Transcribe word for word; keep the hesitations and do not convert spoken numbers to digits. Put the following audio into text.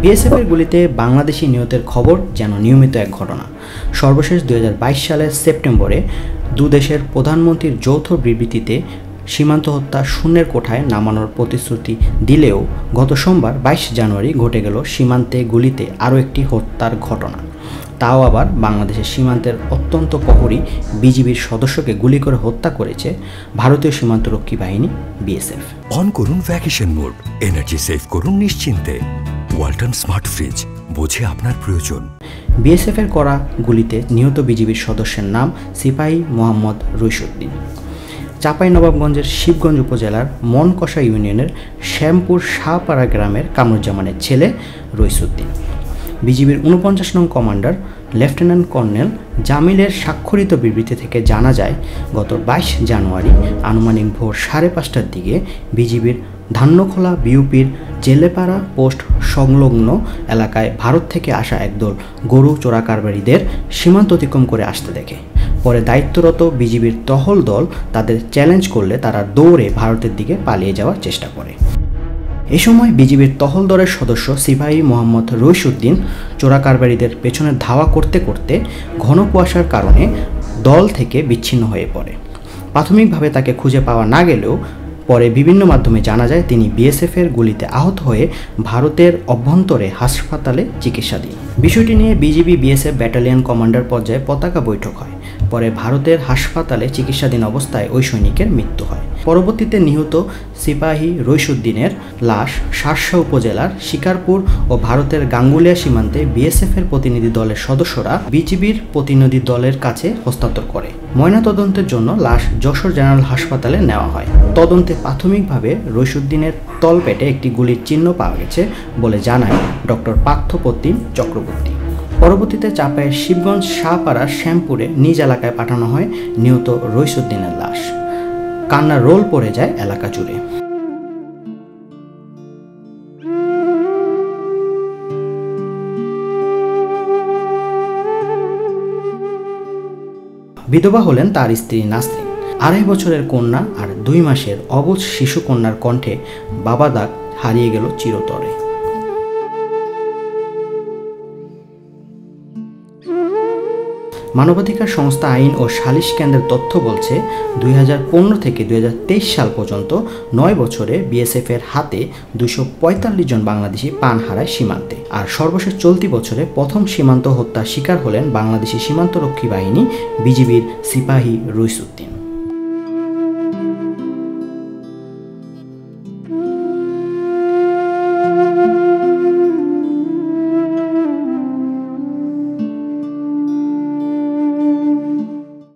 বিএসএফের গুলিতে বাংলাদেশি নিহতের খবর যেন নিয়মিত এক ঘটনা। সর্বশেষ দুই হাজার বাইশ সালের সেপ্টেম্বরে দুদেশের প্রধানমন্ত্রীর যৌথ বিবৃতিতে সীমান্ত হত্যা শূন্যের কোঠায় নামানোর প্রতিশ্রুতি দিলেও গত সোমবার বাইশ জানুয়ারি ঘটে গেল সীমান্তে গুলিতে আরও একটি হত্যার ঘটনা। তাও আবার বাংলাদেশের সীমান্তের অত্যন্ত প্রহরী বিজিবির সদস্যকে গুলি করে হত্যা করেছে ভারতীয় সীমান্তরক্ষী বাহিনী বিএসএফ। অন করুন ভ্যাকেশন মোড, এনার্জি সেভ করুন নিশ্চিন্তে। ওয়ালটন স্মার্ট ফ্রিজ, বোঝে আপনার প্রয়োজন। বিএসএফের করা গুলিতে নিহত বিজিবির সদস্যের নাম সিপাহী মোহাম্মদ রইসুদ্দিন। চাঁপাইনবাবগঞ্জের শিবগঞ্জ উপজেলার মনকষা ইউনিয়নের শ্যামপুর শাহপাড়া গ্রামের কামরুজ্জামানের ছেলে রইসুদ্দিন। বিজিবির উনপঞ্চাশ নং কমান্ডার লেফটেন্যান্ট কর্নেল জামিলের স্বাক্ষরিত বিবৃতি থেকে জানা যায়, গত বাইশ জানুয়ারি আনুমানিক ভোর সাড়ে পাঁচটার দিকে বিজিবির ধান্যখোলা বিউপির জেলেপাড়া পোস্ট সংলগ্ন এলাকায় ভারত থেকে আসা একদল গরু চোরাকারবারিদের সীমান্ত অতিক্রম করে আসতে দেখে। পরে দায়িত্বরত বিজিবির টহল দল তাদের চ্যালেঞ্জ করলে তারা দৌড়ে ভারতের দিকে পালিয়ে যাওয়ার চেষ্টা করে। এ সময় বিজিবির টহল দলের সদস্য সিপাহী মোহাম্মদ রইসুদ্দিন চোরাকারবারিদের পেছনে ধাওয়া করতে করতে ঘন কুয়াশার কারণে দল থেকে বিচ্ছিন্ন হয়ে পড়ে। প্রাথমিকভাবে তাকে খুঁজে পাওয়া না গেলেও পরে বিভিন্ন মাধ্যমে জানা যায় তিনি বিএসএফের গুলিতে আহত হয়ে ভারতের অভ্যন্তরে হাসপাতালে চিকিৎসাধীন। বিষয়টি নিয়ে বিজিবি বিএসএফ ব্যাটালিয়ন কমান্ডার পর্যায়ে পতাকা বৈঠক হয়। পরে ভারতের হাসপাতালে চিকিৎসাধীন অবস্থায় ওই সৈনিকের মৃত্যু হয়। পরবর্তীতে নিহত সিপাহী রইসুদ্দিনের লাশ শার্শা উপজেলার শিকারপুর ও ভারতের গাঙ্গুলিয়া সীমান্তে বিএসএফের প্রতিনিধি দলের সদস্যরা বিজিবির প্রতিনিধি দলের কাছে হস্তান্তর করে। ময়নাতদন্তের জন্য লাশ যশোর জেনারেল হাসপাতালে নেওয়া হয়। তদন্তে প্রাথমিকভাবে রইসুদ্দিনের তলপেটে একটি গুলির চিহ্ন পাওয়া গেছে বলে জানায় ডক্টর পার্থপ্রতিম চক্রবর্তী। পরবর্তীতে চাঁপাইয়ের শিবগঞ্জ শাহপাড়ার শ্যামপুরে নিজ এলাকায় পাঠানো হয় নিহত রইসুদ্দিনের লাশ। কান্নার রোল পড়ে যায় এলাকা জুড়ে। বিধবা হলেন তার স্ত্রী নাসরিন। আড়াই বছরের কন্যা আর দুই মাসের অবুঝ শিশু কন্যার কণ্ঠে বাবা ডাক হারিয়ে গেল চিরতরে। মানবাধিকার সংস্থা আইন ও সালিশ কেন্দ্রের তথ্য বলছে, দুই হাজার পনেরো থেকে দুই হাজার তেইশ সাল পর্যন্ত নয় বছরে বিএসএফ এর হাতে দুশো পঁয়তাল্লিশ জন বাংলাদেশি প্রাণ হারায় সীমান্তে। আর সর্বশেষ চলতি বছরে প্রথম সীমান্ত হত্যার শিকার হলেন বাংলাদেশি সীমান্তরক্ষী বাহিনী বিজিবির সিপাহী রইসুদ্দিন।